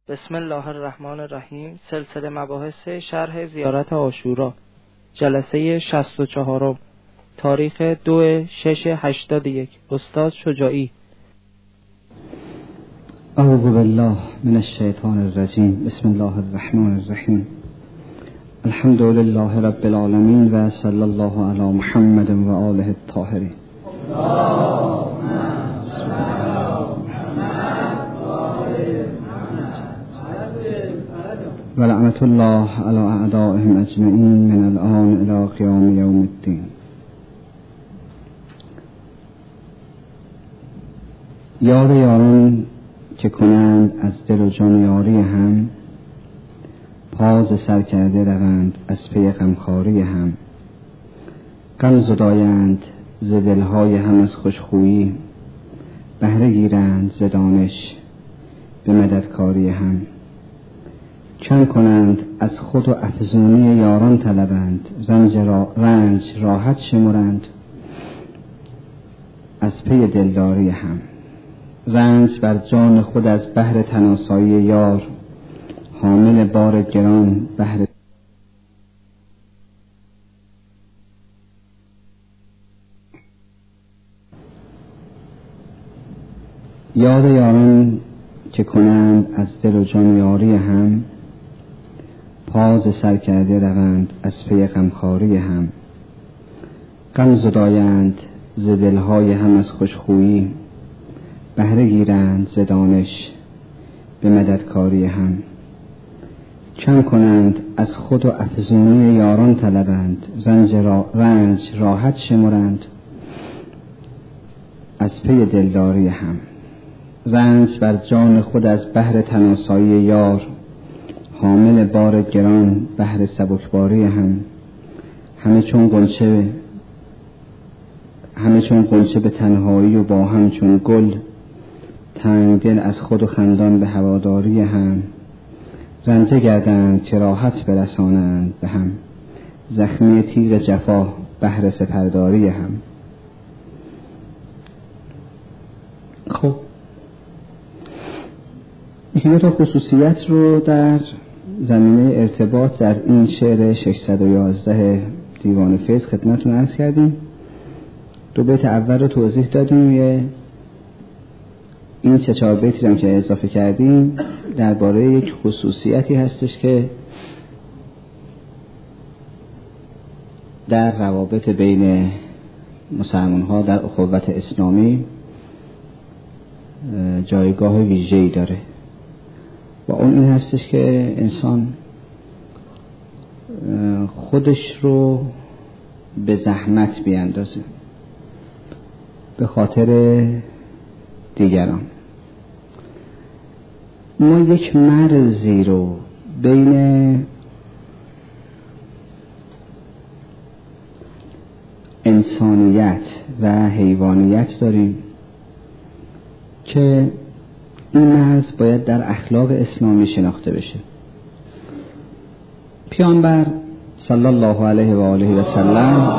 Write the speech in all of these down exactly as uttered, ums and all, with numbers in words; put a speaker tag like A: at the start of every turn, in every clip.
A: بسم الله الرحمن الرحیم. سلسله مباحث شرح زیارت عاشورا، جلسه شصت و چهارم، تاریخ دو شش هشتاد و یک. استاد شجاعی.
B: اعوذ بالله من الشیطان الرجیم. بسم الله الرحمن الرحیم. الحمد لله رب العالمین و صلی الله علی محمد و آله الطاهرین. و لعنت الله علی اعدائهم اجمعین من الان الی قیام یوم الدین. یاد یاران که کنند از دل و جان یاری هم، پاز سر کرده روند از پی غمخواری هم. غم زدایند ز دلهای هم از خوشخویی، بهره گیرند ز دانش به مددکاری هم. چند کنند از خود و افزونی یاران طلبند، رنج, را رنج راحت شمرند از پی دلداری هم. رنج بر جان خود از بهر تناسایی یار، حامل بار گران بهر یاد یاران که کنند از دل و جان یاری هم، پاز سر کرده روند از پی غمخواری هم. غم زدایند ز دلهای هم از خوشخویی، بهره گیرند ز دانش به مددکاری هم. چند کنند از خود و افزونی یاران طلبند، رنج, را رنج راحت شمرند از پی دلداری هم. رنج بر جان خود از بهر تناسایی یار، حامل بار گران بهر سبکباری هم. همه چون غنچه همه چون غنچه به تنهایی و با هم چون گل، تنگ دل از خود و خندان به هواداری هم. رنجه گردند که راحت برسانند به هم، زخمی تیغ جفا بهر سپرداری هم. خب این تا خصوصیت رو در زمینه ارتباط در این شعر ششصد و یازده دیوان فیض خدمتتون عرض کردیم. دو بیت اول رو توضیح دادیم. یه این سه چهار بیتی هم که اضافه کردیم درباره یک خصوصیتی هستش که در روابط بین مسلمان ها در اخوت اسلامی جایگاه ویژه‌ای داره و اون این هستش که انسان خودش رو به زحمت بیاندازه به خاطر دیگران. ما یک مرزی رو بین انسانیت و حیوانیت داریم که این مرز باید در اخلاق اسلامی شناخته بشه. پیامبر صلی الله علیه و آله و سلم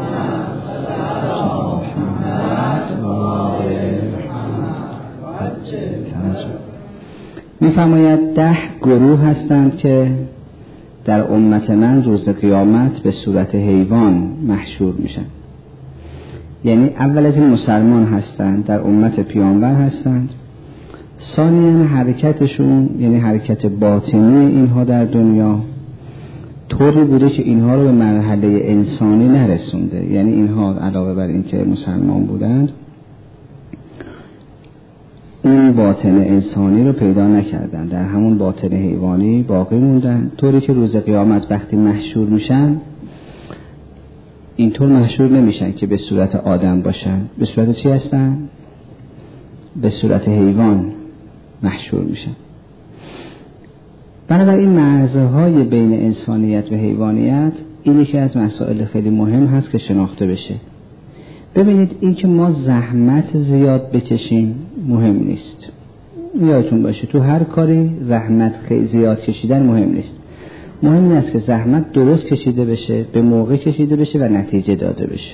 B: می‌فرماید ده گروه هستند که در امت من روز قیامت به صورت حیوان محشور میشن. یعنی اول از این مسلمان هستند، در امت پیامبر هستند. ثانیاً حرکتشون یعنی حرکت باطنی اینها در دنیا طوری بوده که اینها رو به مرحله انسانی نرسونده. یعنی اینها علاوه بر این که مسلمان بودند، اون باطن انسانی رو پیدا نکردن، در همون باطن حیوانی باقی موندن، طوری که روز قیامت وقتی محشور میشن اینطور محشور نمیشن که به صورت آدم باشن. به صورت چی هستن؟ به صورت حیوان محشور میشن. بنابراین مرزهای بین انسانیت و حیوانیت این یکی از مسائل خیلی مهم هست که شناخته بشه. ببینید این که ما زحمت زیاد بکشیم مهم نیست. یادتون باشه تو هر کاری زحمت خیلی زیاد کشیدن مهم نیست. مهم این است که زحمت درست کشیده بشه، به موقع کشیده بشه و نتیجه داده بشه.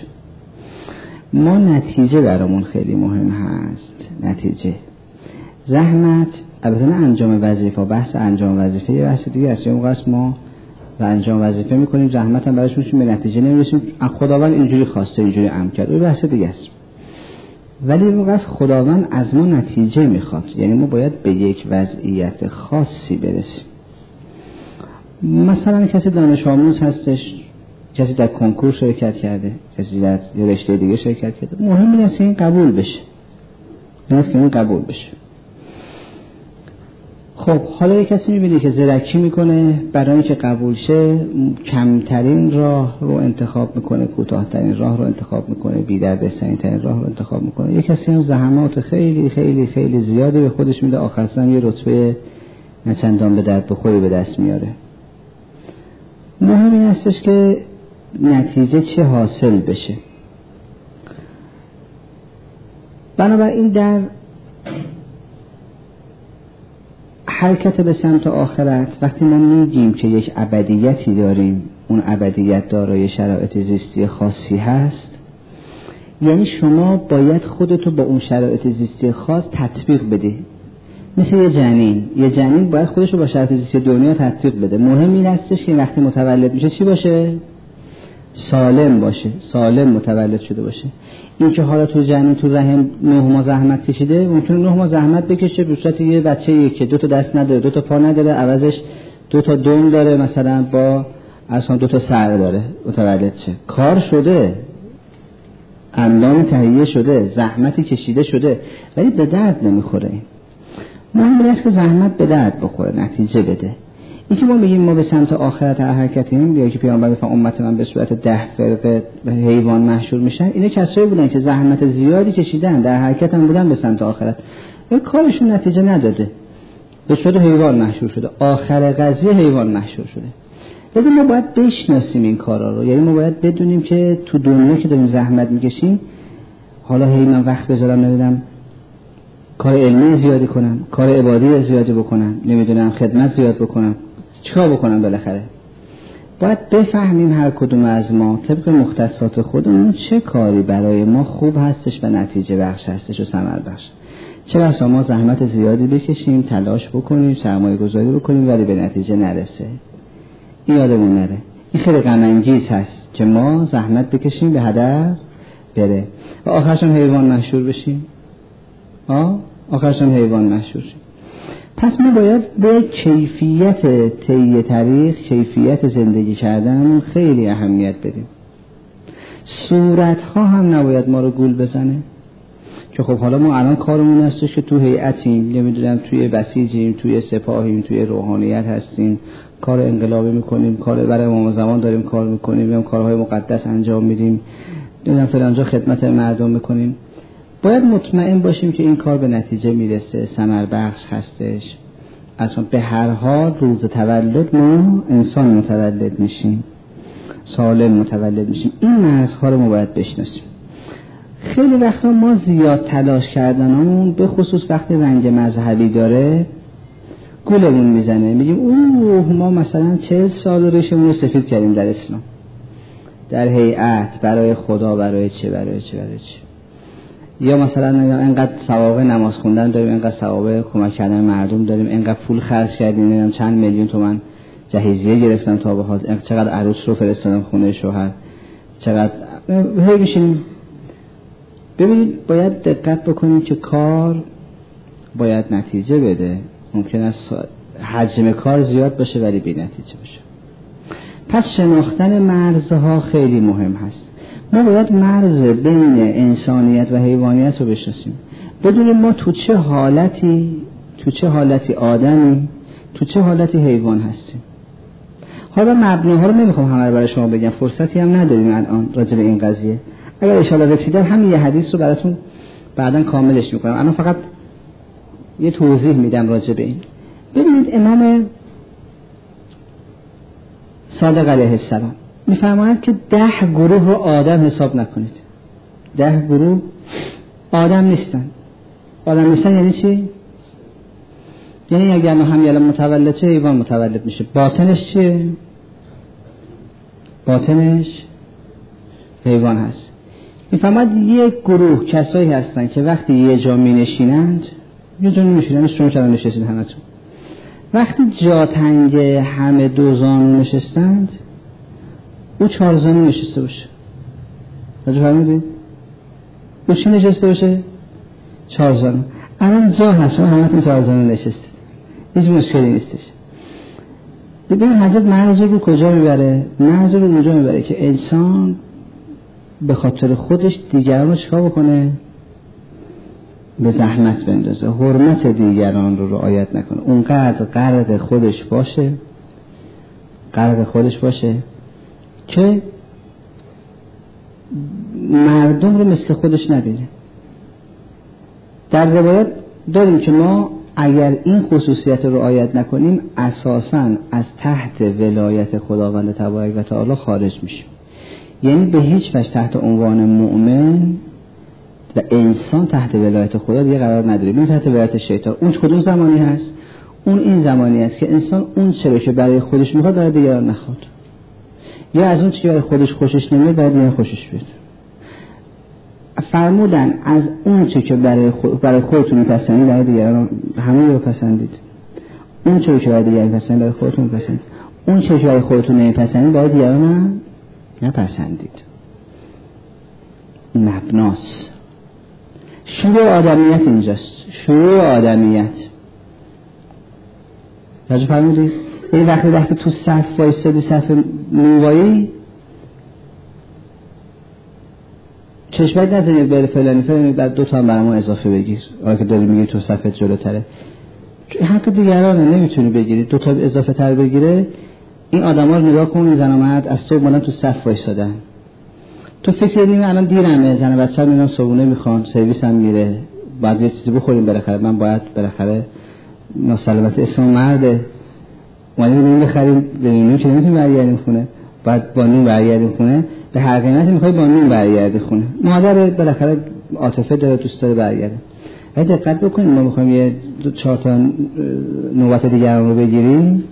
B: ما نتیجه برامون خیلی مهم هست. نتیجه زحمت البته نه انجام وظیفه، بحث انجام وظیفه یه بحث دیگه است. اون وقت ما و انجام وظیفه میکنیم، زحمت هم برایش میشیم، به نتیجه نمیرسیم، خداوند اینجوری خواسته اینجوری امر کرد، اون بحث دیگه است. ولی اون وقت خداوند از ما نتیجه میخواد، یعنی ما باید به یک وضعیت خاصی برسیم. مثلا کسی دانش آموز هستش، کسی در کنکور شرکت کرده، کسی در یه رشته دیگه شرکت کرده، مهم این است که این قبول بشه، این است که این قبول بشه. خب حالا یک کسی میبینی که زرکی میکنه، برای اینکه قبول شه کمترین راه رو انتخاب میکنه، کوتاهترین راه رو انتخاب میکنه، بی‌دردسرترین ترین راه رو انتخاب میکنه. یک کسی هم زحمات خیلی خیلی خیلی زیادی به خودش میده، آخر سر یه رتبه نچندان به درد بخوری به دست میاره. مهم این استش که نتیجه چه حاصل بشه. بنابراین در حرکت به سمت آخرت وقتی ما میگیم که یک ابدیتی داریم، اون ابدیت دارای شرایط زیستی خاصی هست، یعنی شما باید خودتو با اون شرایط زیستی خاص تطبیق بدی. مثل یه جنین، یه جنین باید خودشو با شرایط زیستی دنیا تطبیق بده. مهم این هستش که وقتی متولد میشه چی باشه؟ سالم باشه، سالم متولد شده باشه. این که حالا تو جنین تو رحم نه ماه زحمت کشیده، ممکنه نه ماه زحمت بکشه به صورت یه بچه‌ای که دو تا دست نداره، دو تا پا نداره، عوضش دو تا دم داره، مثلا با اصلا دو تا سر داره، متولد شه. کار شده، اندام تهیه شده، زحمتی کشیده شده، ولی به درد نمیخوره. این مهم است که زحمت به درد بخوره، نتیجه بده. این که ما میگیم ما به سمت آخرت حرکتیم، یا که پیامبر میفرماد امت من به صورت ده فرقه حیوان محشور میشن، اینا کسایی بودن که زحمت زیادی کشیدن، در حرکت هم بودن به سمت آخرت، ولی کارشون نتیجه نداده، به صورت حیوان محشور شده. آخر قضیه حیوان محشور شده. لذا ما باید بشناسیم این کارا رو، یعنی ما باید بدونیم که تو دنیا که داریم زحمت میکشیم، حالا هی من وقت بذارم نمیدونم کار علمی زیادی کنم، کار عبادی زیادی بکنم، نمیدونم خدمت زیاد بکنم، چیکار بکنم؟ بالاخره باید بفهمیم هر کدوم از ما طبق مختصات خودمون چه کاری برای ما خوب هستش و نتیجه بخش هستش و ثمر بخش. چه بسا ما زحمت زیادی بکشیم، تلاش بکنیم، سرمایه گذاری بکنیم، ولی به نتیجه نرسه. این یادمون نره. این خیلی غم انگیز هست که ما زحمت بکشیم به هدف بره و آخرش هم حیوان محشور بشیم. آه آخرش هم حیوان محشور شیم. پس ما باید به کیفیت طی طریق، کیفیت زندگی کردن خیلی اهمیت بدیم. صورت ها هم نباید ما رو گول بزنه که خب حالا ما الان کارمون هستش که تو هیئتیم، نمیدونم توی بسیجیم، توی سپاهیم، توی روحانیت هستیم، کار انقلابی میکنیم، کار برای امام زمان داریم کار میکنیم، یا کارهای مقدس انجام میدیم، نمیدونم فلانجا خدمت مردم میکنیم. باید مطمئن باشیم که این کار به نتیجه میرسه، ثمر بخش هستش. اصلا به هر حال روز تولد ما انسان متولد میشیم، سالم متولد میشیم. این مرزها رو ما باید بشناسیم. خیلی وقتا ما زیاد تلاش کردنمون به خصوص وقتی رنگ مذهبی داره گولمون میزنه، میگیم اوه ما مثلا چهل سال ریشمون رو سفید کردیم در اسلام، در هیئت، برای خدا، برای چه برای چه برای چه. یا مثلا اینقدر ثواب نماز خوندن داریم، اینقدر ثواب کمک کردن مردم داریم، اینقدر پول خرج کردیم، نمیدونم چند میلیون تومان جهیزیه گرفتم تا به حال، چقدر عروس رو فرستادم خونه شوهر، چقدر هی میشیم. ببینید باید دقت بکنیم که کار باید نتیجه بده. ممکن است حجم کار زیاد باشه ولی بی نتیجه باشه. پس شناختن مرزها خیلی مهم هست. ما باید مرز بین انسانیت و حیوانیت رو بشناسیم، بدونیم ما تو چه حالتی تو چه حالتی آدمی، تو چه حالتی حیوان هستیم. حالا مبناها رو نمیخوام همه رو برای شما بگم، فرصتی هم نداریم الان راجع به این قضیه. اگر ان شاءالله رسیدم همین یه حدیث رو براتون بعداً کاملش میکنم. الان فقط یه توضیح میدم راجع به این. ببینید امام صادق علیه السلام میفرماید که ده گروه رو آدم حساب نکنید. ده گروه آدم نیستن. آدم نیستن یعنی چی؟ یعنی اگر ما هم یه متولد چه حیوان متولد میشه. باطنش چیه؟ باطنش حیوان هست. میفرماید یک گروه کسایی هستن که وقتی یه جا می نشینند یه جا نمیشینن شما چرا نشستید همتون؟ وقتی جا تنگ همه دو زانو نشستند او چهار زانو نشسته باشه. راجع فرمودید؟ او چی نشسته باشه؟ چهار زانو. الان جا هست شما همتون چهار زانو نشستید، هیچ مشکلی نیستش. ببین حضرت مرز رو کجا میبره؟ مرز رو اونجا میبره که انسان به خاطر خودش دیگران رو چیکار بکنه؟ به زحمت بندازه، حرمت دیگران رو رعایت نکنه، اونقدر غرق خودش باشه غرق خودش باشه که مردم رو مثل خودش نبینه. در روایت داریم که ما اگر این خصوصیت رو رعایت نکنیم اساساً از تحت ولایت خداوند تبارک و تعالی خارج میشیم. یعنی به هیچ وجه تحت عنوان مؤمن و انسان تحت ولایت خدا دیگه قرار نداریم. این تحت ولایت شیطان. اون کدوم زمانی هست؟ اون این زمانی است که انسان اون چیزی که برای خودش میخواد برای دیگران نخواد، یا از اون چیزی که برای خودش خوشش نمیاد برای دیگران خوشش بیاد. فرمودن از اون چیزی که برای خود برای خودتون میپسندید برای دیگران همه رو پسندید. اون چیزی که برای دیگران میپسندید برای خودتون پسندید. اون چیزی که برای خودتون نمیپسندید برای دیگران نپسندید. مبناست. شروع آدمیت اینجاست. شروع آدمیت. راجع فرمودید؟ این وقتی وقتی تو صف وایستادی، صف نوایی چشمت نزنید بره فلانی فلانی بعد دو تا هم برامون اضافه بگیر. آره که داری میگی تو صفت جلوتره. حق دیگرانه نمیتونی بگیری. دو تا اضافه تر بگیره. این آدما رو نگاه کن، این زن و مرد از صبح مدام تو صف وایستادن. تو فکر نمی الان دیرمه، زن و بچه‌ها میرن صبحونه میخوان، سرویس هم میره، بعد یه چیزی بخوریم بالاخره. من باید بالاخره ناسلامت اسم مرده. اومدیم نون بخریم، ببینیم که نمیتونیم برگردیم خونه. بعد با نون برگردیم خونه، به هر قیمتی میخوای با نون برگردی خونه. مادر بالاخره عاطفه داره، دوست داره برگرده. ولی دقت بکنید ما میخوایم یه دو چهار تا نوبت دیگران رو بگیریم،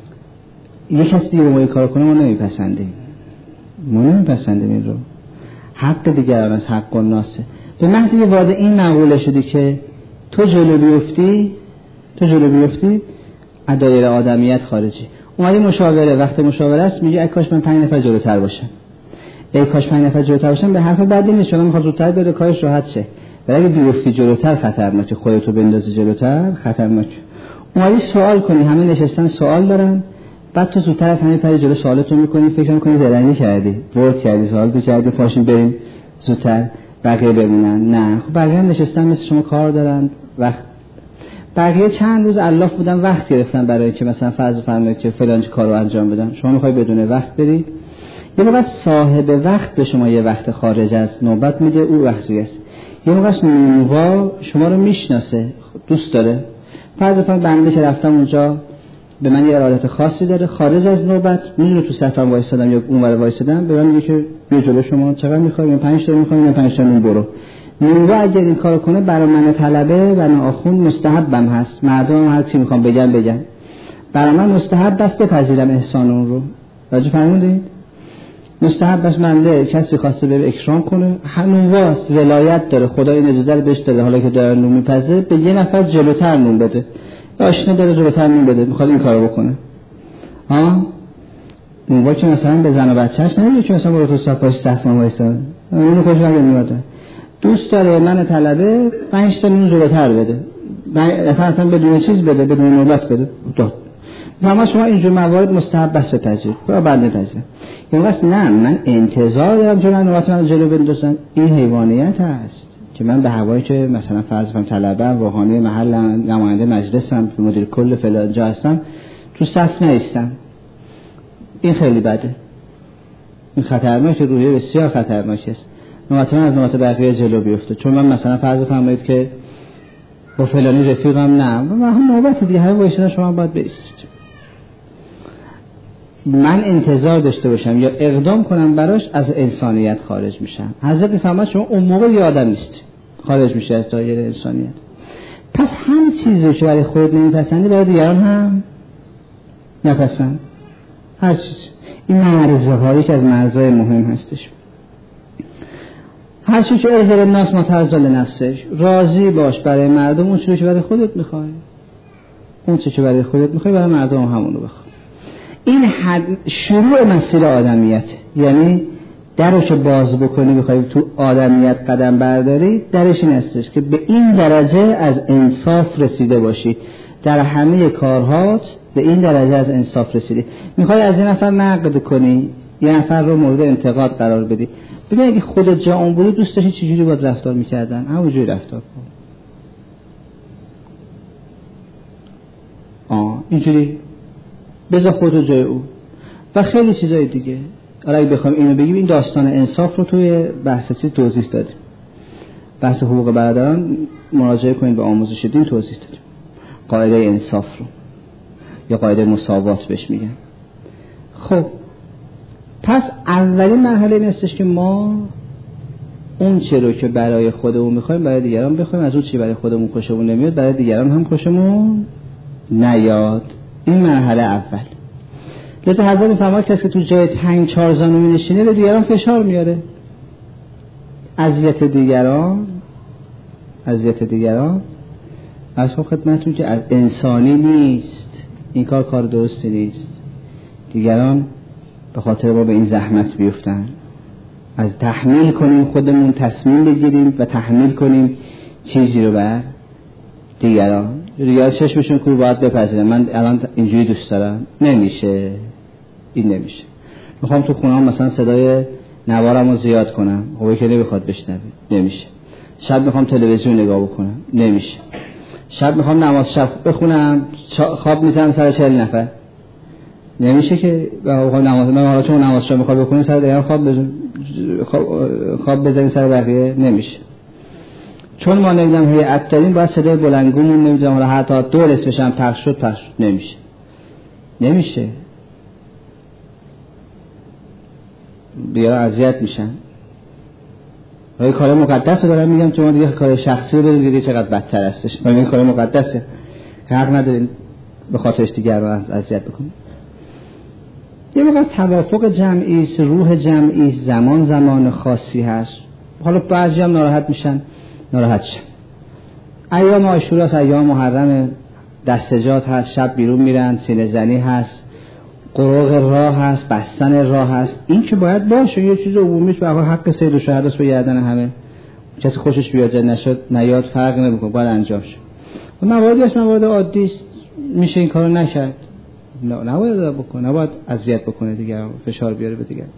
B: یک کسی دیگه ما این کارو کنه ما نمیپسندیم. ما نمیپسندیم این رو. حق دیگران از حق الناسه. به محض که وارد این مقوله شدی که تو جلو بیفتی تو جلو بیفتی از دایره آدمیت خارجی. اومدی مشاوره، وقت مشاوره است میگه ای کاش من پنج نفر جلوتر باشم، ای کاش پنج نفر جلوتر باشم. به حرف بعدی نیست، چون میخواد زودتر بره کارش راحت شه. ولی اگه بیفتی جلوتر خطرناکه، خودتو بندازی جلوتر خطرناکه. اومدی سوال کنی، همه نشستن سوال دارن، بعد تو زودتر از همه پری جلو سوالتو میکنی، فکر میکنی زرنگی کردی، ورد کردی، سوالتو کردی، پاشین بریم زودتر بقیه ببینن. نه، خب بقیه هم نشستن مثل شما کار دارن، وقت بقیه چند روز الاف بودن وقت گرفتن برای که مثلا فرض فرمایید که فلان کارو انجام بدن. شما میخوای بدون وقت بری؟ یه موقع صاحب وقت به شما یه وقت خارج از نوبت میده، او وقتی است. یه موقع نووا شما رو میشناسه، دوست داره. فرض فرمایید بنده که رفتم اونجا به من یه ارادت خاصی داره، خارج از نوبت میدونه تو صفم وایسادم یا اونور وایسادم، به من میگه که بیا جلو شما چقدر میخوای؟ پنج تا میخوام، یا پنج تا نون برو. نووا اگر این کارو کنه برای من طلبه و ناخون مستحبم هست. مردم هر چی میخوام بگن بگن. برای من مستحب است بپذیرم احسان اون رو. راجع فرمودید؟ مستحب است منده کسی خواسته بره اکرام کنه، نونواست، ولایت داره، خدا این اجازه رو بهش داده. حالا که داره نون میپزه به یه نفر جلوتر نون بده. آشنا داره جلوتر نون بده، میخواد این کارو بکنه. ها؟ نونوا که مثلا به زن و بچه‌اش نمیگه که مثلا برو تو صفای صف وایسا. اونو خوش نمیاد. دوست داره من طلبه پنج تا نون جلوتر بده. مثلا بدون چیز بده، بدون نوبت بده. داد. اما شما اینجور موارد مستحب بس بپذیرید. برای بعد نپذیرید. یعنی واسه نه من انتظار دارم که من نوبت من جلو بندازم. این حیوانیت هست که من به هوایی که مثلا فرض کنم طلبه روحانی محل نماینده مجلسم، مدیر کل فلان جا هستم، تو صف نیستم. این خیلی بده. این خطرناکه، روحیه بسیار خطرناک است. نوبت من از نوبت بقیه جلو بیفته. چون من مثلا فرض فرمایید که با فلانی رفیقم، نه من هم نوبت دیگه هر وایسادن شما باید بایستید. من انتظار داشته باشم یا اقدام کنم براش، از انسانیت خارج میشم. حضرت میفهمد شما اون موقع یه آدم نیست، خارج میشه از دایره انسانیت. پس هم چیزی که برای خودت نمیپسندی برای دیگران هم نپسند. هر چیز. این مرزهایی که از مرزهای مهم هستش. هر چی که ارزل الناس متعرض لنفسش، راضی باش برای مردم اون چیزی که برای خودت میخوای، اون چیزی که برای خودت میخوای برای مردم هم همون رو بخوای. این حد شروع مسیر آدمیت، یعنی در رو که باز بکنی بخوای تو آدمیت قدم برداری، درش این هستش که به این درجه از انصاف رسیده باشی در همه کارهات، به این درجه از انصاف رسیدی. میخوای از این نفر نقد کنی، یه نفر رو مورد انتقاد قرار بدی، ببین اگه خودت جا اون بودی دوست داشتی چجوری باید رفتار میکردن، همونجوری رفتار کن. آه اینجوری بذار خودت جای او و خیلی چیزای دیگه. اگه بخوام اینو بگیم، این داستان انصاف رو توی بحث چیز توضیح دادیم، بحث حقوق برادران مراجعه کنید به آموزش دین توضیح دادیم، قاعده انصاف رو یا قاعده مساوات بهش میگن. خب پس اولین مرحله این هستش که ما اون چه رو که برای خودمون میخوایم برای دیگران بخوایم، از اون چی برای خودمون خوشمون نمیاد برای دیگران هم خوشمون نیاد. این مرحله اول. لذا حضرت میفرماید کسی که تو جای تنگ چهار زانو می‌نشینه به دیگران فشار میاره. اذیت دیگران اذیت دیگران از خدمتتون که از انسانی نیست، این کار کار درستی نیست. دیگران به خاطر ما به این زحمت بیفتن، از تحمیل کنیم خودمون تصمیم بگیریم و تحمیل کنیم چیزی رو بر دیگران. دیگران چشمشون کور باید بپذیرن من الان اینجوری دوست دارم، نمیشه، این نمیشه. میخوام تو خونه‌ام مثلا صدای نوارم رو زیاد کنم، خوبه که نمیخواد بشنوه، نمیشه. شب میخوام تلویزیون نگاه بکنم، نمیشه. شب میخوام نماز شب بخونم، خواب میزنم سر چهل نفر، نمیشه که بخوام نماز من حالا چون نماز شب میخوام بخونم سر دیگران خواب بزن خواب بزنیم سر بقیه، نمیشه. چون ما نمیدونم هیئت داریم باید صدای بلندگومون نمیدونم حالا حتی دو اسمش هم پخش شد پخش شد، نمیشه نمیشه دیگه اذیت میشن. این کار مقدسه دارم میگم، چون دیگه کار شخصی رو بدونید دیگه چقدر بدتر هستش. من این کار مقدسه که حق ندارین به خاطرش دیگر رو اذیت بکنید. یه موقع توافق جمعی است، روح جمعی، زمان زمان خاصی هست. حالا بعضی هم ناراحت میشن، ناراحت شن. ایام عاشورا است، ایام محرم، دستجات هست، شب بیرون میرن، سینه زنی هست، قروق راه هست، بستن راه هست. این که باید باشه، یه چیز عمومیش به حق سید و شهدا است به گردن همه. کسی خوشش بیاد نشد نیاد فرق نمیکنه، باید انجام شه. و مواردی هست موارد عادی است، میشه این کارو نکرد، نه نباید بکنه، نباید اذیت بکنه دیگه، فشار بیاره به دیگه.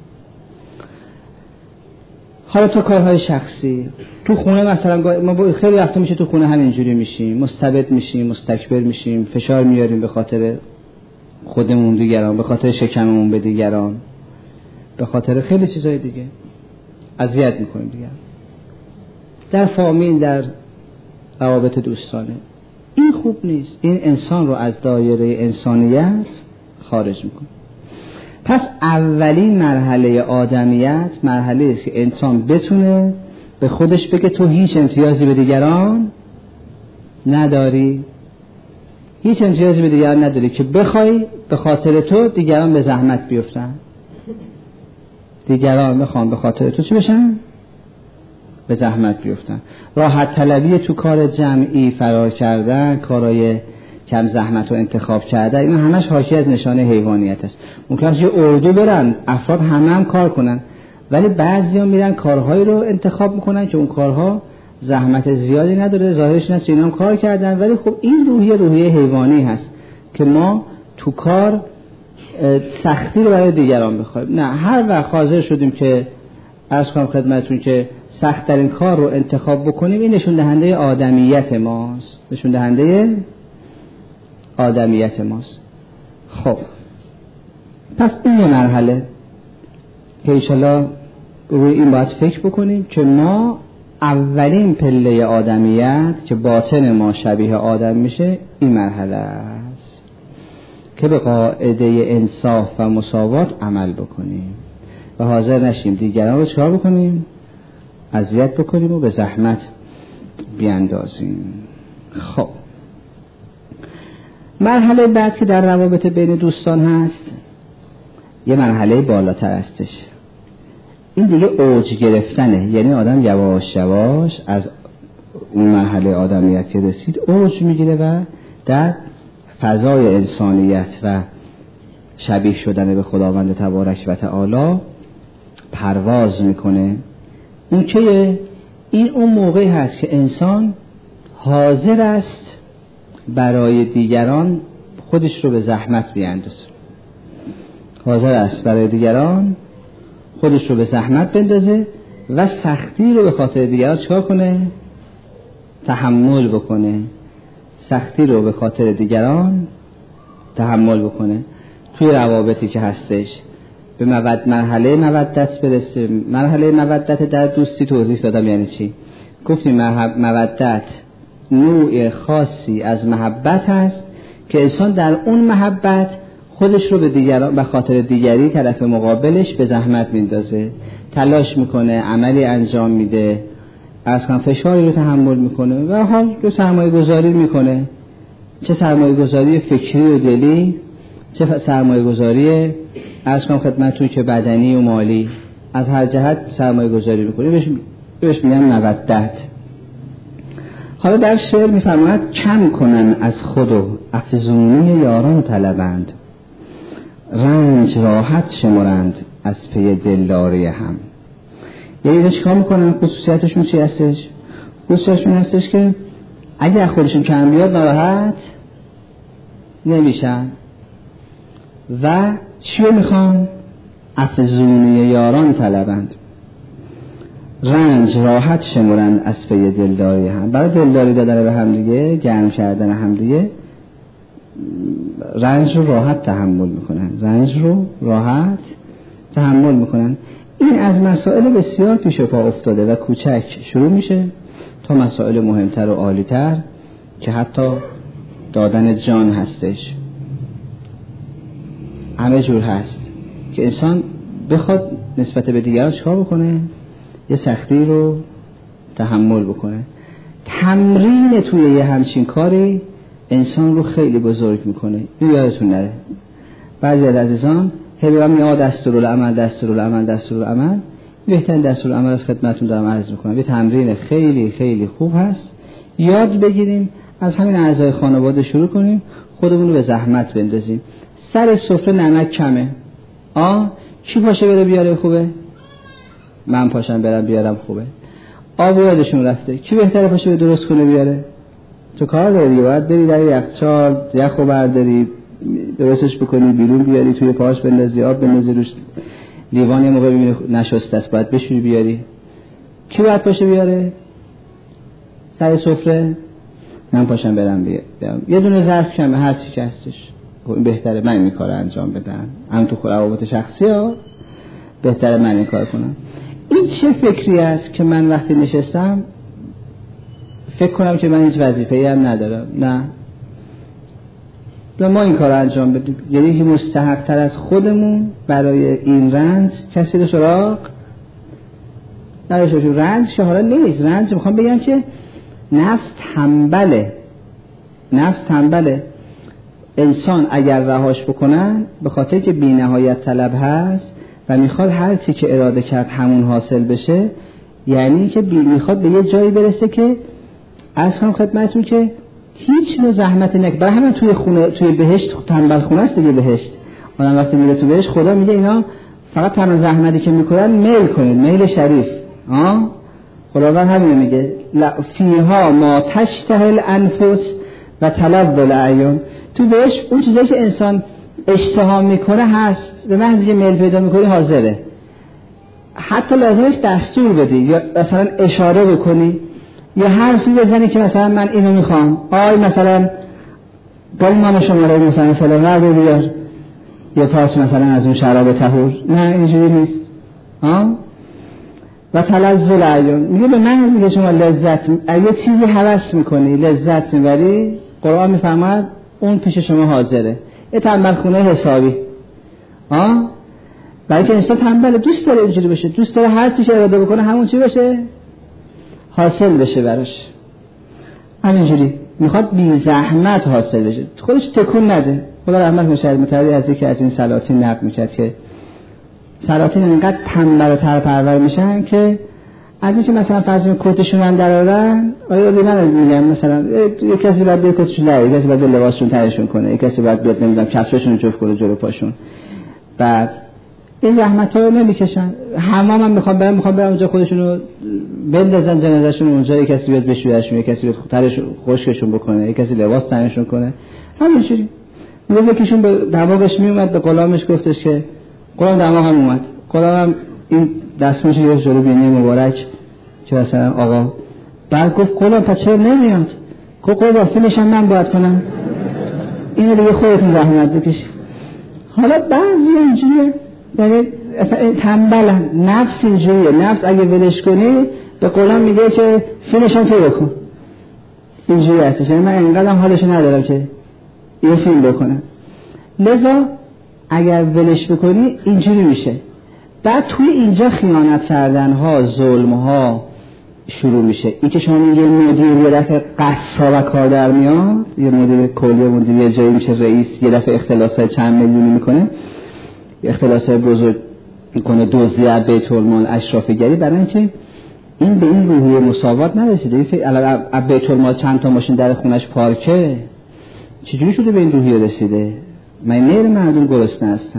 B: حالا تو کارهای شخصی تو خونه مثلا ما خیلی وقتا میشه تو خونه همینجوری میشیم، مستبد میشیم، مستکبر میشیم، فشار میاریم به خاطر خودمون دیگران، به خاطر شکممون به دیگران، به خاطر خیلی چیزای دیگه اذیت میکنیم دیگران. در فامیل، در روابط دوستانه این خوب نیست. این انسان رو از دایره انسانیت خارج میکنه. پس اولین مرحله آدمیت مرحله است که انسان بتونه به خودش بگه تو هیچ امتیازی به دیگران نداری، هیچ امتیازی به دیگران نداری که بخوای به خاطر تو دیگران به زحمت بیفتن. دیگران بخوام به خاطر تو چی بشن؟ به زحمت بیفتن. راحت طلبی تو کار جمعی، فرار کردن، کارهای کم زحمت رو انتخاب کرده، این همش حاکی از نشانه حیوانیت است. ممکن است یه اردو برن افراد همه هم کار کنن، ولی بعضیا میرن کارهایی رو انتخاب میکنن که اون کارها زحمت زیادی نداره، ظاهرش نیست اینا هم کار کردن، ولی خب این روحیه روحیه حیوانی هست که ما تو کار سختی رو برای دیگران بخوایم. نه، هر وقت حاضر شدیم که عرض کنم خدمتتون که سخت ترین کار رو انتخاب بکنیم، این نشون دهنده آدمیت ماست، نشون دهنده آدمیت ماست. خب پس این یه مرحله که انشالله روی این باید فکر بکنیم که ما اولین پله آدمیت که باطن ما شبیه آدم میشه این مرحله است که به قاعده انصاف و مساوات عمل بکنیم و حاضر نشیم دیگران رو چکار بکنیم؟ اذیت بکنیم و به زحمت بیاندازیم. خب مرحله بعد که در روابط بین دوستان هست یه مرحله بالاتر هستش. این دیگه اوج گرفتنه، یعنی آدم یواش یواش از اون مرحله آدمیت که رسید اوج میگیره و در فضای انسانیت و شبیه شدن به خداوند تبارک و تعالی پرواز میکنه. اون که این اون موقعی هست که انسان حاضر است برای دیگران خودش رو به زحمت بیاندازه، حاضر است برای دیگران خودش رو به زحمت بندازه و سختی رو به خاطر دیگران چکار کنه؟ تحمل بکنه. سختی رو به خاطر دیگران تحمل بکنه. توی روابطی که هستش به مود... مرحله مودت برسه. مرحله مودت در دوستی توضیح دادم یعنی چی؟ گفتیم محب... مودت نوع خاصی از محبت هست که انسان در اون محبت خودش رو به دیگران به خاطر دیگری طرف مقابلش به زحمت میندازه، تلاش میکنه، عملی انجام میده، از کم فشاری رو تحمل میکنه و حال رو سرمایه گذاری میکنه. چه سرمایه گذاری فکری و دلی، چه سرمایه گذاری از کم خدمتون که بدنی و مالی، از هر جهت سرمایه گذاری میکنه. بهش بهش میگن مودت. حالا در شعر میفرماید کم کنن از خود و افزونی یاران طلبند، رنج راحت شمرند از پی دلداری هم. یعنی اینا چیکار میکنن؟ خصوصیتشون چی هستش؟ خصوصیتشون هستش که اگه خودشون کم بیاد ناراحت نمیشن و چیو میخوان؟ افزونی یاران طلبند، رنج راحت شمرند از پی دلداری هم. برای دلداری دادن به هم دیگه، گرم کردن هم دیگه، رنج رو راحت تحمل میکنن، رنج رو راحت تحمل میکنن. این از مسائل بسیار پیش پا افتاده و کوچک شروع میشه تا مسائل مهمتر و عالیتر که حتی دادن جان هستش. همه جور هست که انسان بخواد نسبت به دیگران چیکار بکنه؟ یه سختی رو تحمل بکنه. تمرین توی یه همچین کاری انسان رو خیلی بزرگ میکنه. این یادتون نره بعضی از عزیزان همیشه میگن دستورالعمل دستورالعمل دستورالعمل. بهترین دستورالعمل از خدمتتون دارم عرض میکنم. یه تمرین خیلی خیلی خوب هست، یاد بگیریم، از همین اعضای خانواده شروع کنیم، خودمون رو به زحمت بندازیم. سر سفره نمک کمه، آه کی پاشه بره بیاره خوبه؟ من پاشم برم بیارم خوبه. آب یادشون رفته، کی بهتره پاشه به درست کنه بیاره؟ تو کار داری، باید بری در یخچال یخو برداری درستش بکنی، بیرون بیاری، توی پاش بندازی، آب بندازی روش، لیوان یه موقع ببینی نشسته است باید بشوری بیاری. کی باید پاشه بیاره؟ سر سفره من پاشم برم بیارم. یه دونه ظرف کمه، هر چی که هستش این بهتره من این کار انجام بدم. هم تو روابط شخصی ها بهتره من این کار کنم. این چه فکری است که من وقتی نشستم فکر کنم که من هیچ وظیفه‌ای هم ندارم؟ نه، ما این کار انجام بدیم. یعنی که مستحق تر از خودمون برای این رنج کسی رو سراغ نداشته. رنج که حالا نیست، رنج میخوام بگم که نفس تنبله، نفس تنبله. انسان اگر رهاش بکنن به خاطر که بی نهایت طلب هست و میخواد هر چی که اراده کرد همون حاصل بشه، یعنی که میخواد به یه جایی برسه که از هم خدمتون که هیچ نوع زحمت نکنه. برای همین توی خونه، توی بهشت تنبل خونه است دیگه. بهشت آدم وقتی میره تو بهشت خدا میگه اینا فقط تمام زحمتی که میکنن میل کنید، میل شریف. آه خداوند همین میگه فیها ما تشتهی الانفس و تلذ الاعیون. تو بهشت اون چیزایی که انسان اشتها میکنه هست، به محض اینکه میل پیدا میکنی حاضره. حتی لازمش دستور بدی یا مثلا اشاره بکنی یا حرفی بزنی که مثلا من اینو میخوام، آی مثلا گاهی من شماره مثلا فلان رو بیار یه پاس مثلا از اون شراب طهور. نه اینجوری نیست. ها و تلذ الاعیون میگه به من میگه شما لذت اگه چیزی هوس میکنی لذت میبری، قرآن میفرماید اون پیش شما حاضره. یه تنبل خونه حسابی. ها برای که انسان تنبله، دوست داره اینجوری بشه، دوست داره هر چیزی اراده بکنه همون چی بشه حاصل بشه براش. همینجوری میخواد بی زحمت حاصل بشه، خودش تکون نده. خدا رحمت کنه شاید متعدی از یکی از این سلاطین نقل میکرد که سلاطین اینقدر تنبل و ترپرور میشن که از اینکه مثلا فرض کنید کتشون هم درارن، آیا من میگم مثلا یک کسی باید به کتشون دراره، یک کسی باید به لباسشون ترشون کنه، یک کسی باید بیاد نمیدونم کفشاشون رو جفت کنه جلو پاشون. بعد این زحمت‌ها رو نمیکشن. حمام هم میخوام برم میخوام برم اونجا خودشون رو بندازن جنازه‌شون اونجا، یک کسی بیاد بشویشون، یک کسی بیاد ترش خشکشون بکنه، یک کسی لباس تنشون کنه. همینجوری میگه یکیشون به دماغش میومد، به غلامش گفتش که غلام دماغم اومد. غلامم این دستمش رو جلو بینی مبارک که مثلا آقا، بعد گفت غلام پس چرا نمیاد؟ گفت غلام فیلمش هم من باید کنم، اینو دیگه خودتون زحمت بکشید. حالا بعضی اینجوریه، یعنی تنبلن، نفس اینجوریه، نفس اگه ولش کنی به غلام میگه که فیلمش هم تو بکن. اینجوری هستش، یعنی من اینقدر هم حالشو ندارم که یه فیلم بکنم. لذا اگر ولش بکنی اینجوری میشه. بعد توی اینجا خیانت کردن ها، ظلم ها شروع میشه. این که شما میگه مدیر یه دفعه قصاب کار در میاد، یه مدیر کلی مدیر یه جایی میشه رئیس، یه دفعه اختلاسای چند میلیونی میکنه، اختلاسای بزرگ میکنه، دزدی از بیت المال، اشرافیگری، برای اینکه این به این روحیه مساوات نرسیده. این فکر الان از بیت المال چند تا ماشین در خونش پارکه، چجوری شده به این روحیه رسیده؟ من نه مردم گرسنه هستن،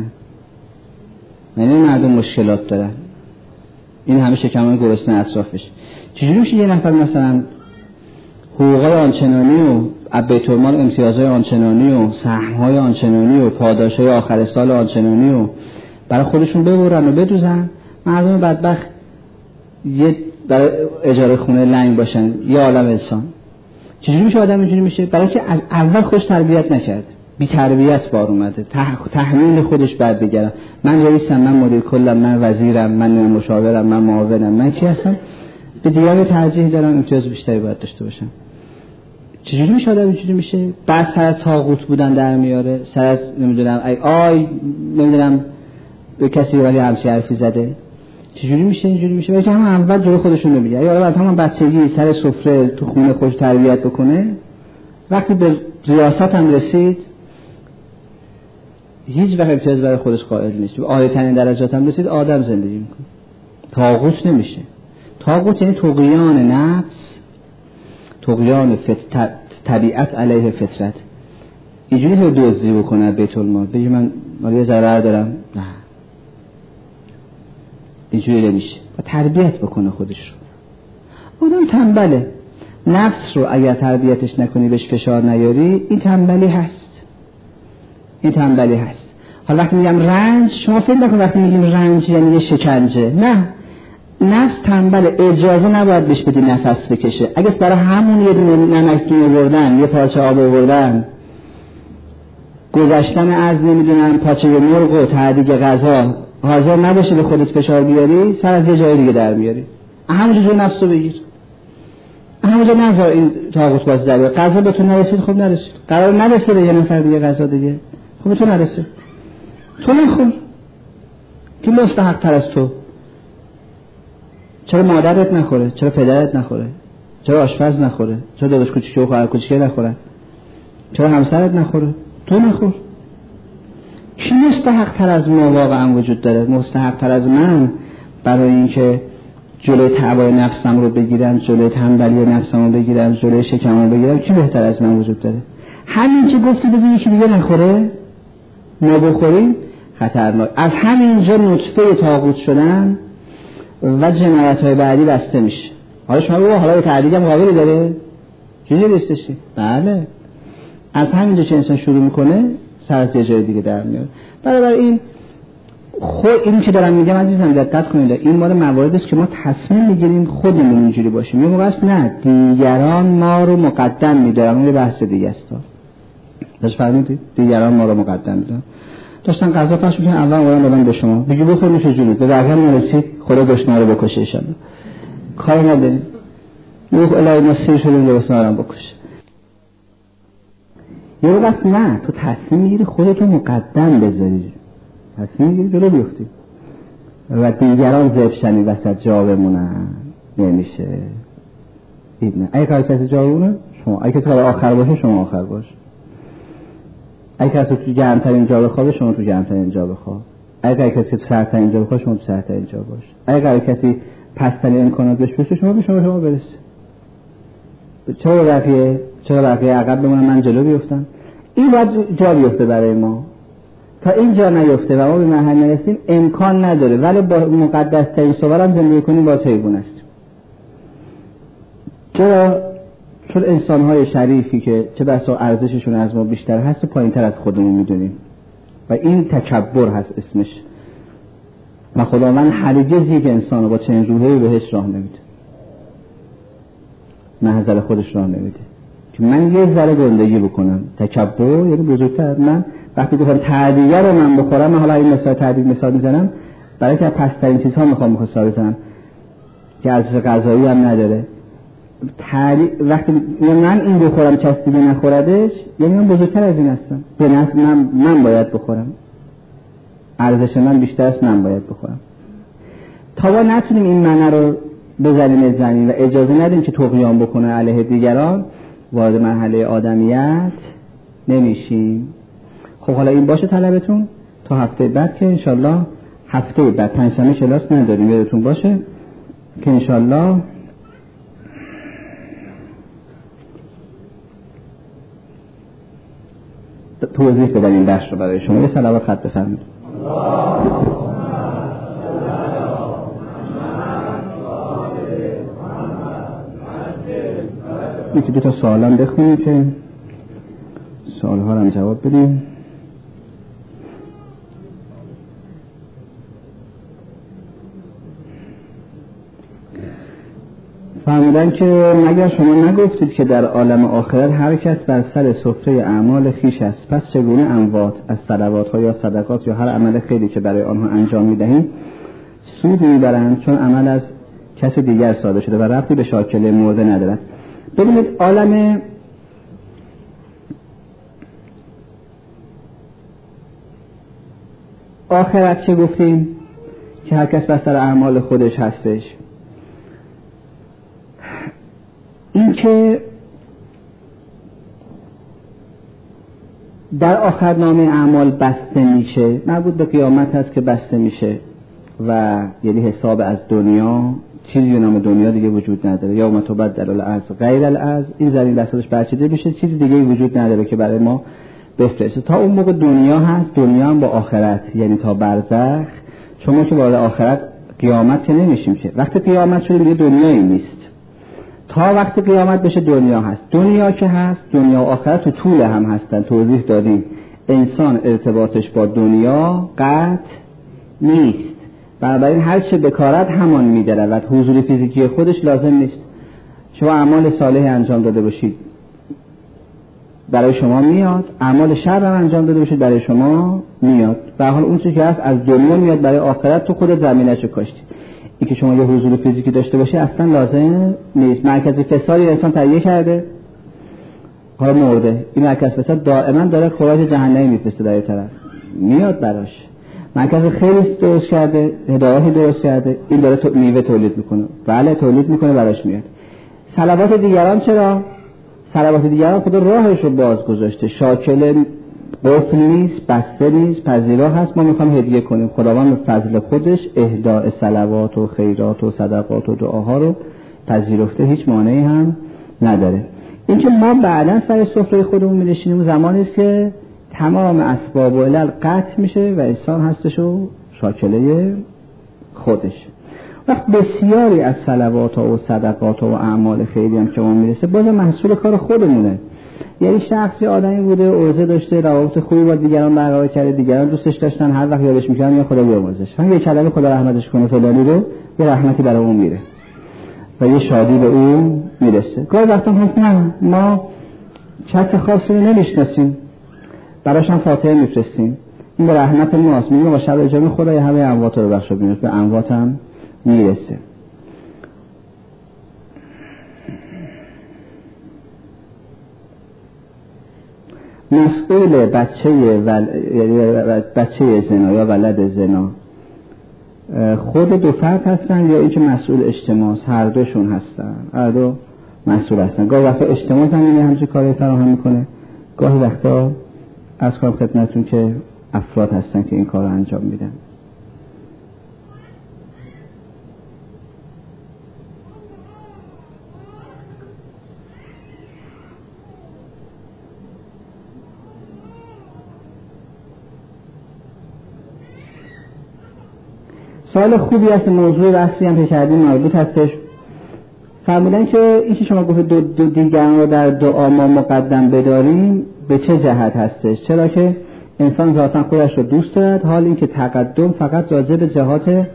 B: من نه مردم مشکلات دارن، این همه شکمان گرسنه اطرافش. چجوری میشه یه نفر مثلا حقوقای آنچنانی و از بیت المال امتیازهای آنچنانی و سهمهای آنچنانی و پاداشهای آخر سال آنچنانی و برای خودشون ببرن و بدوزن، مردم بدبخت یه برای اجاره خونه لنگ باشن، یه عالم انسان. چجوری میشه آدم اینجوری میشه؟ برای که از اول خودش تربیت نکرده، بی تربیت بار اومده، تحمیل خودش بر دیگران. من رئیسم، من مدیر کلم، من وزیرم، من مشاورم، من معاونم، من کی هستم؟ به دیگران ترجیح دارم، امتیاز بیشتری باید داشته باشم. چجوری میشه آدم اینجوری میشه؟ بعد سر از طاغوت بودن در میاره، سر از نمیدونم ای آی نمیدونم به کسی ولی همچین حرفی زده. چجوری میشه اینجوری میشه؟ ولی که هم اول جلو خودشون نمیگه. یا از همون بچگی سر سفره تو خونه خوش تربیت بکنه، وقتی به ریاست هم رسید هیچ وقت امتیاز برای خودش قائل نیست. عالی ترین درجات هم رسید آدم زندگی میکنه. طاغوت نمیشه. طاغوت یعنی طغیان نفس، طغیان فطرت، طبیعت علیه فطرت. اینجوری که دزدی بکنه بیت المال، بگه من مالی ضرر دارم، نه اینجوری نمیشه. و تربیت بکنه خودش رو. آدم تنبله، نفس رو اگر تربیتش نکنی، بهش فشار نیاری، این تنبلی هست، این تنبلی هست. حالا وقتی میگم رنج، شما فکر نکن وقتی میگیم رنج یعنی یه شکنجه، نه. نفس تنبله، اجازه نباید بهش بدی نفس بکشه. اگه برای همون یه دونه نمک دونه بردن، یه پارچه آب بردن، گذشتن از نمیدونم پاچه مرغ و تعدیق غذا حاضر نباشه به خودت فشار بیاری، سر از یه جای دیگه در بیاری. همونجا جو نفس رو بگیر، همونجا نذار این طاغوت باز در بیاری. غذا به تو نرسید، خب نرسید. قرار نرسه به یه نفر دیگه غذا دیگه، خب به تو نرسه، تو نخور. کی مستحق تر از تو؟ چرا مادرت نخوره؟ چرا پدرت نخوره؟ چرا آشپز نخوره؟ چرا داداش کوچیک و خواهر کوچیک نخورن؟ چرا همسرت نخوره؟ تو نخور. کی مستحق تر از ما واقعا وجود داره؟ مستحق تر از من برای اینکه جلوی تعبای نفسم رو بگیرم، جلوی تنبلی نفسم رو بگیرم، جلوی شکم رو بگیرم، کی بهتر از من وجود داره؟ همین که گفتی بذار یکی دیگه نخوره، ما بخوریم، خطرناک. از همینجا نطفه طاغوت شدن و جنایت‌های بعدی بسته میشه. حالا شما بگو حالا تعدیل مقابلی داره؟ چیزی نیستشی؟ بله. از همینجا که انسان شروع میکنه سر از یه جای دیگه در میاد. برای این خود این که دارم میگم عزیزان دقت کنید، این مال مواردی است که ما تصمیم میگیریم خودمون اینجوری باشیم. یه موقع است نه، دیگران ما رو مقدم میدارن. اون یه بحث دیگه است. داش فرمودید دیگران ما رو مقدم میدارن. داشتن غذا پخش میکنن، اول اومدن دادن به شما، بگی بخور میشه جونت، به بقیه نرسید خدا گشنه رو بکشه ان شاءالله. کاری نداریم. میگه الهی ما سیر شدیم گشنه رو بکشه. یه موقع است نه، تو تصمیم میگیری خودتو مقدم بذاری، تصمیم میگیری جلو بیفتی و دیگران زبشنی وسط جا بمونن. نمیشه. این نه. اگه کار کسی جا بمونه شما، اگه کسی آخر باشه شما آخر باش. اگه کسی تو گرمترین جا بخوابه شما تو گرمترین جا بخواب. اگر کسی سرتر اینجا بخواد شما سرتر اینجا باش، اگر کسی پستری امکانات بهش بشه شما به شما شما برسه. چرا بقیه چرا بقیه عقب بمونن من جلو بیفتم؟ این باید جا بیفته برای ما. تا این جا نیفته و ما به مرحله نرسیم امکان نداره. ولی با مقدس ترین صور هم زندگی کنیم باز حیوان است. چرا؟ چون انسان‌های شریفی که چه بسا ارزششون از ما بیشتر هست پایین‌تر از خودمون میدونیم و این تکبر هست اسمش. و خداوند هرگز یک انسان رو با چنین روحی بهش راه نمیده، محضر خودش راه نمیده که من یه ذره گندگی بکنم. تکبر یعنی بزرگتر. من وقتی گفتم تعدیه رو من بخورم، من حالا این مثال تعدیه مثال میزنم برای که پسترین چیزها میخوام مثال بزنم که ارزش غذایی هم نداره. تعدیه وقتی من این بخورم چسبیده نخوردش، یعنی من بزرگتر از این هستم. به نفع من من باید بخورم، ارزش من بیشتر است، من باید بخورم. تا ما نتونیم این معنی رو بزنیم زنیم و اجازه ندیم که طغیان بکنه علیه دیگران، وارد مرحله آدمیت نمیشیم. خب حالا این باشه طلبتون تا هفته بعد که انشالله هفته بعد پنجشنبه کلاس نداریم، یادتون باشه که انشالله توضیح بدم این بخش رو برای شما. یه صلوات خط بفرمایید. یکی دو تا سوالم بخونیم که سوالها رو هم جواب بدیم. فرمودن که مگر شما نگفتید که در عالم آخرت هر کس بر سر سفره اعمال خیش است، پس چگونه اموات از صلوات ها یا صدقات یا هر عمل خیری که برای آنها انجام میدهیم سود میبرند، چون عمل از کس دیگر صادر شده و ربطی به شاکله مرده ندارد. ببینید عالم آخرت چه گفتیم که هر کس بر سر اعمال خودش هستش. این که در آخرنامه اعمال بسته میشه، مربوط به قیامت هست که بسته میشه و یعنی حساب از دنیا، چیزی به نام دنیا دیگه وجود نداره. یا متبدل الارض غیر الارض، این زمین بساتش برچیده میشه، چیزی دیگه وجود نداره که برای ما بفرسته. تا اون موقع دنیا هست، دنیا هم با آخرت، یعنی تا برزخ. شما که وارد آخرت قیامت که نمیشیم که وقتی قیامت شده دیگه دنیایی نیست. تا وقتی قیامت بشه دنیا هست. دنیا که هست، دنیا و آخرت تو طول هم هستن، توضیح دادیم. انسان ارتباطش با دنیا قطع نیست، بنابراین هر چه بکارد همان می‌درود. حضور فیزیکی خودش لازم نیست. شما اعمال صالح انجام داده باشید برای شما میاد، اعمال شر هم انجام داده باشید برای شما میاد. به هر حال اون چیزی که هست از دنیا میاد برای آخرت، تو خودت زمینه‌شو کاشتی. این که شما یه حضور فیزیکی داشته باشی اصلا لازم نیست. مرکز فسادی انسان تهیه کرده، حالا مرده. این مرکز فساد دائما داره خوراک جهنمی میفرسته در طرف، میاد براش. مرکز خیلی درست کرده، هدایتی درست کرده، این داره تو میوه تولید میکنه، بله تولید میکنه براش میاد. صلوات دیگران چرا؟ صلوات دیگران خدا راهش رو باز گذاشته، شاکل قفل نیست، بسته نیست، پذیرا هست. ما میخوام هدیه کنیم. خداوند فضل خودش اهداء صلوات و خیرات و صدقات و دعاها رو پذیرفته، هیچ مانعی هم نداره. این که ما بعدا سر سفره خودمون می‌نشینیم زمانی است که تمام اسباب و علل قطع میشه و انسان هستش و شاکله خودش. وقت بسیاری از صلوات و صدقات و اعمال خیری هم که ما میرسه باز محصول کار خودمونه. یعنی شخصی آدمی بوده، عرضه داشته، روابط خوبی با دیگران برقرار کرده، دیگران دوستش داشتن، هر وقت یادش میکنن یا خدا بیامرزش، هم یه کلمه خدا رحمتش کنه فلانی رو، یه رحمتی برای اون میره و یه شادی به اون میرسه. گاهی وقتا هست نه ما کس خاصی رو نمیشناسیم، براش هم فاتحه میفرستیم، این به رحمت ماست، میگه با شر جان خدای همه اموات رو بخشه، بینوش به اموات هم میرسه. مسئول بچه ول... بچه زنا یا ولد زنا خود دو فرد هستن یا اینکه مسئول اجتماع؟ هر دوشون هستن، هر دو مسئول هستن. گاهی وقتا اجتماع زمینه همچین کاری فراهم میکنه، گاهی وقتا از کنم خدمتون که افراد هستن که این کار رو انجام میدن. سوال خوبی است، موضوع بحثی هم که کردیم مربوط هستش. فرمودن که این که شما گفت دو, دو دیگران رو در دعا ما مقدم بداریم به چه جهت هستش؟ چرا که انسان ذاتا خودش رو دوست دارد، حال این که تقدم فقط راجع به جهات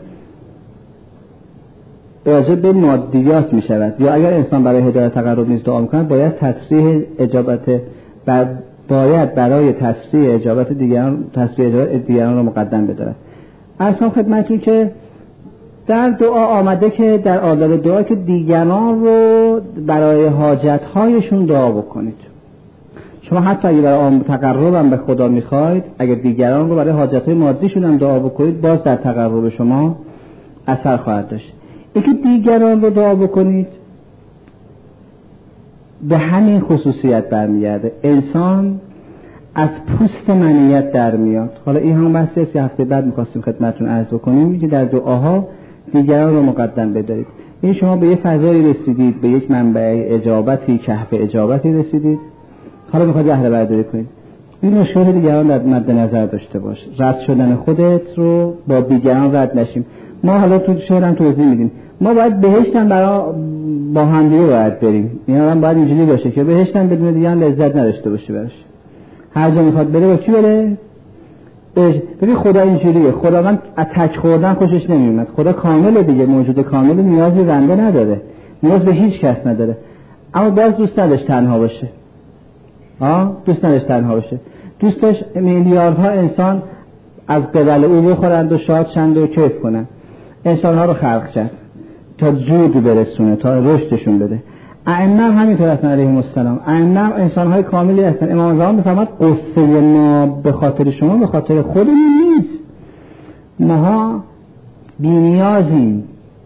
B: راجع به مادیات می شود، یا اگر انسان برای هدایت تقرب نیز دعا میکند باید تصریح اجابت بر باید برای تصریح اجابت دیگران تصریح اجابت دیگران رو مقدم بدارد. ارسام خدمتتون که در دعا آمده که در آداب دعا که دیگران رو برای حاجت‌هایشون دعا بکنید. شما حتی اگه برای تقرب هم به خدا میخواید، اگر دیگران رو برای حاجت‌های مادیشون هم دعا بکنید، باز در تقرب شما اثر خواهد داشت. اینکه دیگران رو دعا بکنید به همین خصوصیت برمیگرده. انسان از پوست منیت در میاد. حالا این هم بحثی است که هفته بعد می‌خواستیم خدمتتون عرض کنیم که در دعاها دیگران رو مقدم بدارید. این شما به یه فضایی رسیدید، به یک منبع اجابتی، کهف اجابتی رسیدید، حالا می‌خواید بهره برداری کنید. این مشکل دیگران در مد نظر داشته باش. رد شدن خودت رو با دیگران رد نشیم. ما حالا تو شعرم توضیح میدیم. ما باید بهشتن برای با هم دیگه باید بریم. این هم باید اینجوری باشه که بهشتن بدون دیگران لذت نداشته باشه براش. هر جا میخواد بره با کی بره؟ ببین خدا اینجوریه. خدا من از تک خوردن خوشش نمیومد. خدا کامله دیگه، موجود کامل، نیازی رنده نداره. نیاز به هیچ کس نداره. اما باز دوست نداشت تنها باشه. آه دوست نداشت تنها باشه. دوست داشت میلیاردها انسان از قبل او بخورند و شاد شند و کیف کنند. انسان‌ها رو خلق کرد تا جود برسونه، تا رشدشون بده. ائمه همینطور هستن علیهم السلام. ائمه انسان‌های کاملی هستن. امام زمان می‌فرماد قصه ما به خاطر شما به خاطر خودمون نیست. ماها بی‌نیازیم.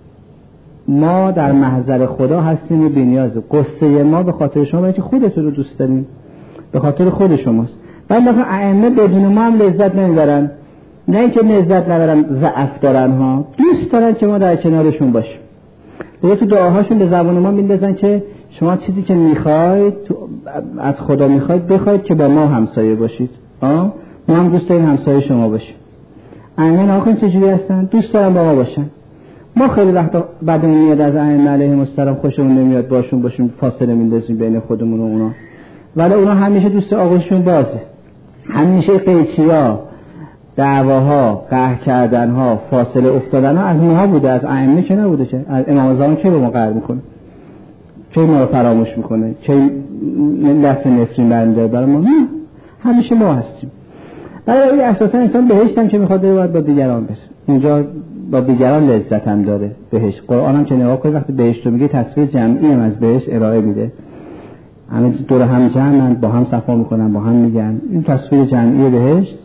B: ما در محضر خدا هستیم و بی‌نیازیم. قصه ما به خاطر شما برای که خودتون رو دوست داریم. به خاطر خود شماست. ولی مثلا ائمه بدون ما هم لذت نمیبرن. نه اینکه لذت نبرن، ضعف دارن ها. دوست دارن که ما در کنارشون باشیم. دیگه تو دعاهاشون به زبان ما میندازن که شما چیزی که میخواید از خدا میخواید بخواید که با ما همسایه باشید. آه ما هم دوست داریم همسایه شما باشیم. ائمه ناکن چجوری هستن؟ دوست دارن با ما باشن. ما خیلی وقتا بعدمون میاد از ائمه علیهم السلام خوشمون نمیاد باشون باشیم، فاصله میندازیم بین خودمون و اونا. ولی اونا همیشه دوست آغوششون بازه. همیشه قیچیا، دعواها، قهر کردنها، فاصله افتادنها از ماها بوده، از ائمه که نبوده. که از امام زمان که به ما قهر میکنه، که ما رو فراموش میکنه، که دست نفرین برمیداره برای ما؟ نه، همیشه ما هستیم. برای اساسا انسان بهشت هم که میخواد بره باید با دیگران بره. اونجا با دیگران لذت هم داره بهشت. قرآن هم که نگاه کنید وقتی بهشت رو میگه تصویر جمعی هم از بهشت ارائه میده. همه دور هم جمعن، با هم صفا میکنن، با هم میگن. این تصویر جمعی بهشت.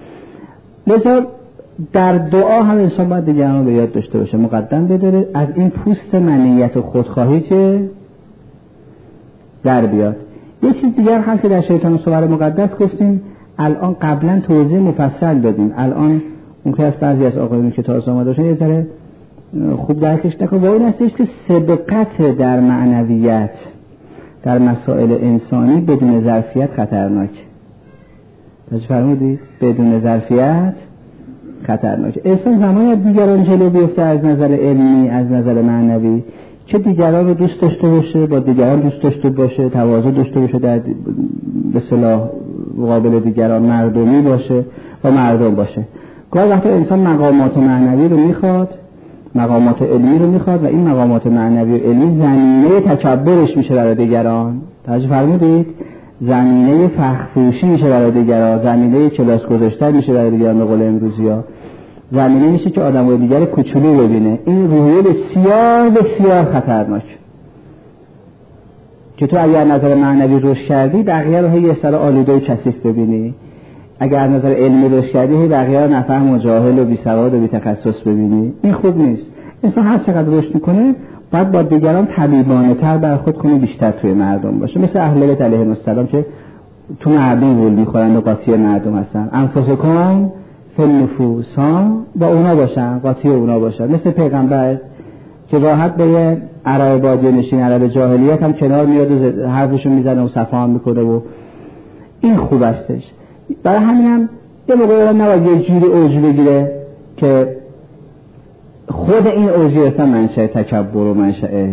B: لذا در دعا هم انسان باید دیگران رو به یاد داشته باشه، مقدم بداره، از این پوست منیت و خودخواهی که در بیاد. یه چیز دیگر هست که در شیطان و صور مقدس گفتیم، الان قبلا توضیح مفصل دادیم. الان اون که از بعضی از آقایون که تازه آمده باشن یه ذره خوب درکش نکنه. با این هستش که سبقت در معنویت در مسائل انسانی بدون ظرفیت خطرناک. پس فرمودید بدون ظرفیت خطرناک. انسان زمانی از دیگران جلو بیفته از نظر علمی، از نظر معنوی، که دیگران رو دوست داشته باشه، با دیگران دوست داشته باشه، تواضع داشته باشه، در به اصطلاح مقابل دیگران مردمی باشه و مردم باشه. گاهی وقتا انسان مقامات معنوی رو میخواد، مقامات علمی رو میخواد و این مقامات معنوی و علمی زمینه تکبرش میشه برای دیگران. توجه فرمودید؟ زمینه فخرفروشی میشه برای دیگران، زمینه کلاس گذاشتن میشه برای دیگران. به قول امروزی‌ها زمینه میشه که آدمای دیگر کوچولو ببینه. این روحیه بسیار بسیار خطرناک که تو اگر نظر معنوی روش کردی بقیه رو یه سر آلوده و کثیف ببینی، اگر نظر علمی روش کردی بقیه رو نفهم و جاهل و بی سواد و بی تخصص ببینی. این خوب نیست. انسان هر چقدر رشد میکنه باید با دیگران طبیبانه تر برخورد کنه، بیشتر توی مردم باشه، مثل اهل بیت علیهم السلام که تو مردم ول میخورن و قاطی مردم هستن. انفسکم فی النفوس، ها با اونا باشن، قاطی اونا باشن. مثل پیغمبر که راحت به یه عرب بادیه نشین، عرب جاهلیت هم کنار میاد و حرفشون میزنه و صفا هم میکنه و این خوب استش. برای همین هم یه موقع نباید یه جوری اوج بگیره که خود این اوجیت منشأ تکبر و منشأ به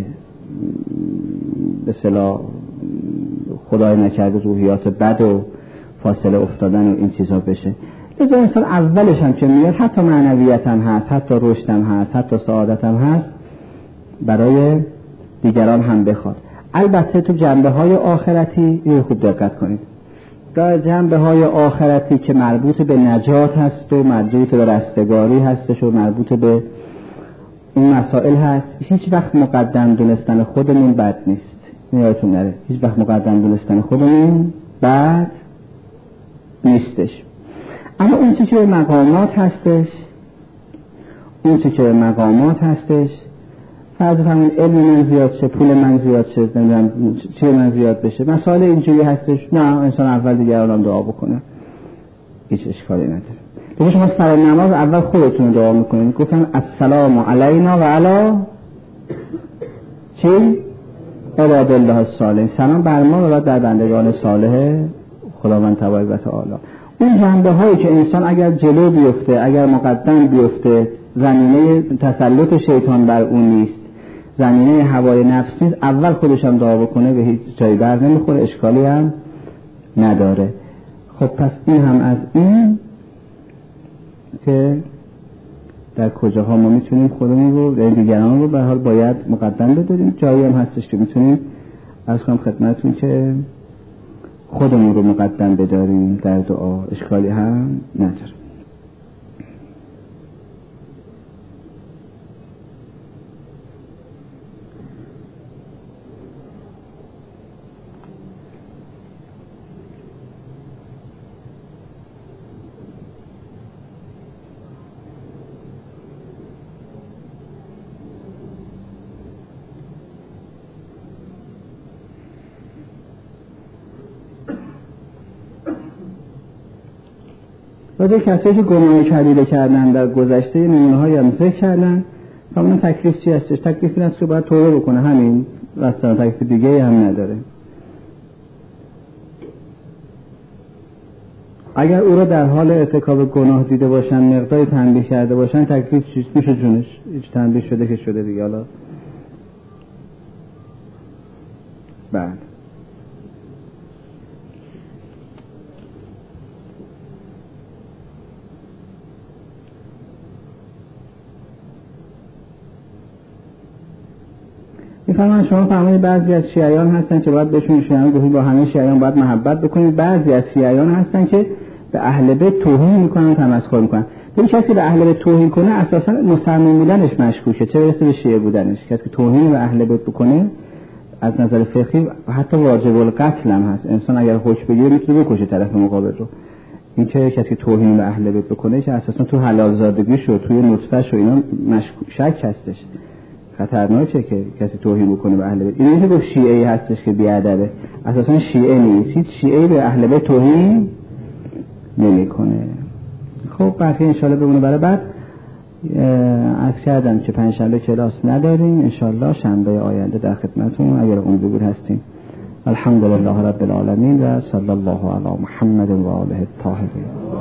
B: اصطلاح خدای نکرده روحیات بد و فاصله افتادن و این چیزا بشه. لذا انسان اولش هم که میاد حتی معنویت هم هست، حتی رشد هم هست، حتی سعادت هم هست، برای دیگران هم بخواد. البته تو جنبه های آخرتی اینو خوب دقت کنید، در جنبه های آخرتی که مربوط به نجات هست و مربوط به رستگاری هستش و مربوط به این مسائل هست، هیچ وقت مقدم دونستن خودمون بد نیست. یادتون نره، هیچ وقت مقدم دونستن خودمون بد نیستش. اما اون چی که به مقامات هستش، اون چی که به مقامات هستش، فرض فرمون علم من زیاد شه، پول من زیاد شه، نمیدونم چی من زیاد بشه، مسائل اینجوری هستش، نه انسان اول دیگران دعا بکنه، هیچ اشکالی نداره. دیگه شما سر نماز اول خودتون دعا میکنید، گفتم السلام علینا و علی چی؟ عباد الله الصالحین، سلام بر ما و بر بندگان صالح خداوند تبارک و تعالی. اون جنبه هایی که انسان اگر جلو بیفته، اگر مقدم بیفته، زمینه تسلط شیطان بر اون نیست، زمینه هوای نفس نیست، اول خودش هم دعا بکنه به هیچ جایی بر نمیخوره، اشکالی هم نداره. خب پس این هم از این که در کجاها ما میتونیم خودمون رو و دیگران رو به حال باید مقدم بداریم. جایی هم هستش که میتونیم از کنم خدمتون که خودمون رو مقدم بداریم در دعا، اشکالی هم نداره. راجع کسایی که گناه کبیره کردن در گذشته نمونه‌هایی هم ذکر کردن. همون تکلیف چی هستش؟ تکلیف این است که باید توبه بکنه، همین، اصلا تکلیف دیگه هم نداره. اگر او را در حال ارتکاب گناه دیده باشن، مقداری تنبیه کرده باشن، تکلیف چیز میشه جونش، هیچ تنبیه شده که شده دیگه. حالا بعد میفهمن شما فهمید بعضی از شیعیان هستن که باید بهشون شیعیان گفتید با همه شیعیان باید محبت بکنید، بعضی از شیعیان هستن که به اهل بیت توهین میکنن، تمسخر میکنن. این کسی به اهل بیت توهین کنه اساسا مسلمان بودنش مشکوکه، چه برسه به شیعه بودنش. کسی که توهین به اهل بیت بکنه از نظر فقهی حتی واجب القتل هم هست، انسان اگر حکم بگیره میتونه بکشه طرف مقابل رو. این که کسی که توهین به اهل بیت بکنه که اساسا تو حلال زادگیش و توی نطفه‌ش و اینا مشکوک شک هستش، خطرناکه که کسی توهین بکنه به اهل بیت. این که گفت شیعه‌ای هستش که بیادبه، اساسا شیعه نیست، هیچ شیعه‌ای به اهل بیت توهین نمیکنه. خب بقیه انشالله بمونه برای بعد. از کردم که پنجشنبه کلاس نداریم، انشالله شنبه آینده در خدمتتون اگر اون بگور هستیم. الحمدلله رب العالمین و صلی الله علی محمد و آله الطاهرین.